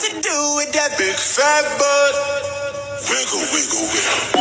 to do with that big fat butt. Wiggle, wiggle, wiggle.